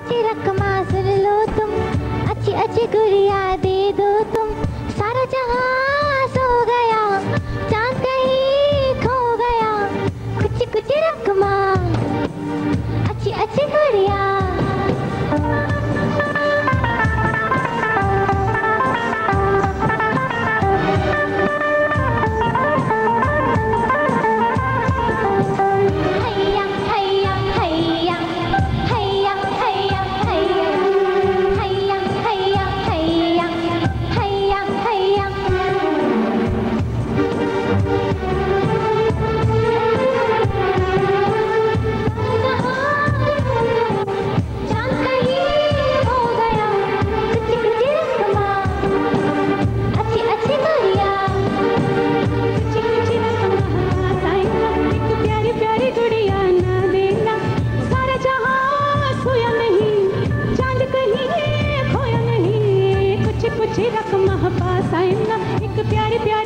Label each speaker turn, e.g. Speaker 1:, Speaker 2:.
Speaker 1: कुची रकमा सुन लो तुम, अच्छी अच्छी गुड़िया दे दो तुम। सारा जहां सो गया, चांद कहीं खो गया। कुची कुची रकमा, अच्छी अच्छी गुड़िया।
Speaker 2: कुछ रकमा पास आए ना, एक प्यारी प्यारी